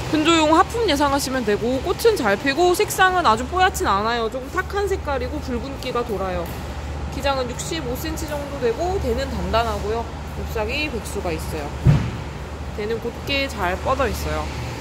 분조용 하품 예상하시면 되고, 꽃은 잘 피고 색상은 아주 뽀얗진 않아요. 조금 탁한 색깔이고 붉은기가 돌아요. 기장은 65cm 정도 되고 대는 단단하고요. 잎사귀 백수가 있어요. 대는 곧게 잘 뻗어 있어요.